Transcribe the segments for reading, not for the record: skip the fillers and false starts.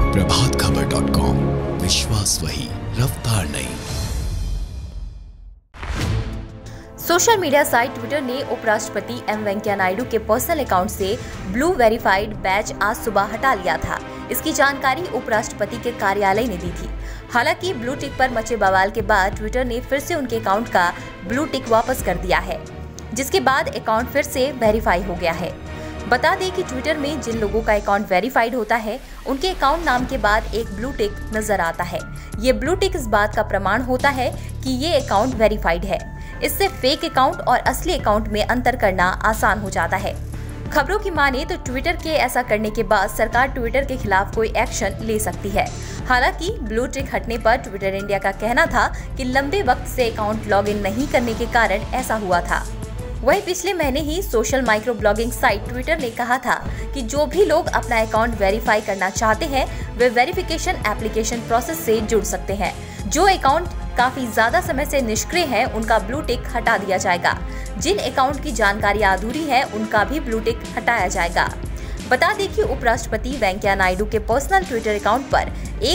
प्रभातखबर.com, विश्वास वही, रफ्तार नहीं। सोशल मीडिया साइट ट्विटर ने उपराष्ट्रपति एम वेंकैया नायडू के पर्सनल अकाउंट से ब्लू वेरीफाइड बैच आज सुबह हटा लिया था। इसकी जानकारी उपराष्ट्रपति के कार्यालय ने दी थी। हालांकि ब्लू टिक पर मचे बवाल के बाद ट्विटर ने फिर से उनके अकाउंट का ब्लू टिक वापस कर दिया है, जिसके बाद अकाउंट फिर से वेरीफाई हो गया है। बता दें कि ट्विटर में जिन लोगों का अकाउंट वेरीफाइड होता है, उनके अकाउंट नाम के बाद एक ब्लू टिक नजर आता है। ये ब्लू टिक इस बात का प्रमाण होता है कि ये अकाउंट वेरीफाइड है। इससे फेक अकाउंट और असली अकाउंट में अंतर करना आसान हो जाता है। खबरों की माने तो ट्विटर के ऐसा करने के बाद सरकार ट्विटर के खिलाफ कोई एक्शन ले सकती है। हालांकि ब्लू टिक हटने पर ट्विटर इंडिया का कहना था कि लंबे वक्त से अकाउंट लॉगिन नहीं करने के कारण ऐसा हुआ था। वहीं पिछले महीने ही social micro blogging site Twitter ने कहा था कि जो भी लोग अपना अकाउंट वेरीफाई करना चाहते हैं, वे वेरिफिकेशन एप्लीकेशन प्रोसेस से जुड़ सकते हैं। जो अकाउंट काफी ज्यादा समय से निष्क्रिय है, उनका ब्लू टिक हटा दिया जाएगा। जिन अकाउंट की जानकारी अधूरी है, उनका भी ब्लू टिक हटाया जाएगा। बता दें कि उपराष्ट्रपति वेंकैया नायडू के पर्सनल ट्विटर अकाउंट पर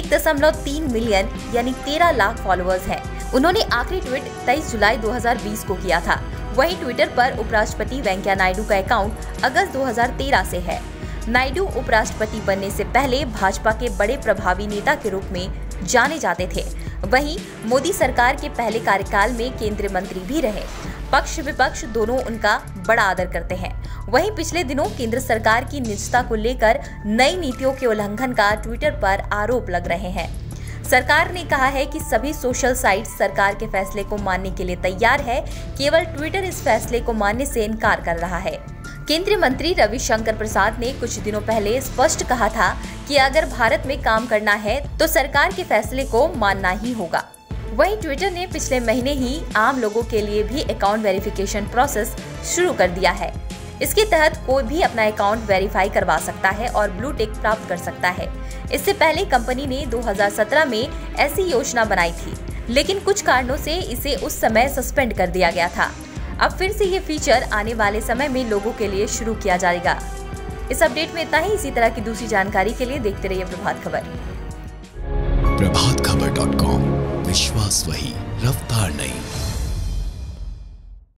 1.3 मिलियन यानी 13 लाख फॉलोअर्स हैं। उन्होंने आखिरी ट्वीट 23 जुलाई 2020 को किया था। वहीं ट्विटर पर उपराष्ट्रपति वेंकैया नायडू का अकाउंट अगस्त 2013 से है। नायडू उपराष्ट्रपति बनने से पहले भाजपा के बड़े प्रभावी नेता के रूप में जाने जाते थे। वहीं मोदी सरकार के पहले कार्यकाल में केंद्रीय मंत्री भी रहे। पक्ष विपक्ष दोनों उनका बड़ा आदर करते हैं। वहीं पिछले दिनों केंद्र सरकार की निजता को लेकर नई नीतियों के उल्लंघन का ट्विटर पर आरोप लग रहे हैं। सरकार ने कहा है कि सभी सोशल साइट्स सरकार के फैसले को मानने के लिए तैयार है, केवल ट्विटर इस फैसले को मानने से इनकार कर रहा है। केंद्रीय मंत्री रविशंकर प्रसाद ने कुछ दिनों पहले स्पष्ट कहा था कि अगर भारत में काम करना है तो सरकार के फैसले को मानना ही होगा। वहीं ट्विटर ने पिछले महीने ही आम लोगों के लिए भी अकाउंट वेरिफिकेशन प्रोसेस शुरू कर दिया है। इसके तहत कोई भी अपना अकाउंट वेरीफाई करवा सकता है और ब्लू टिक प्राप्त कर सकता है। इससे पहले कंपनी ने 2017 में ऐसी योजना बनाई थी, लेकिन कुछ कारणों से इसे उस समय सस्पेंड कर दिया गया था। अब फिर से ये फीचर आने वाले समय में लोगों के लिए शुरू किया जाएगा। इस अपडेट में इतना ही। इसी तरह की दूसरी जानकारी के लिए देखते रहिए प्रभात खबर। प्रभातखबर.com, विश्वास वही, रफ्तार नहीं।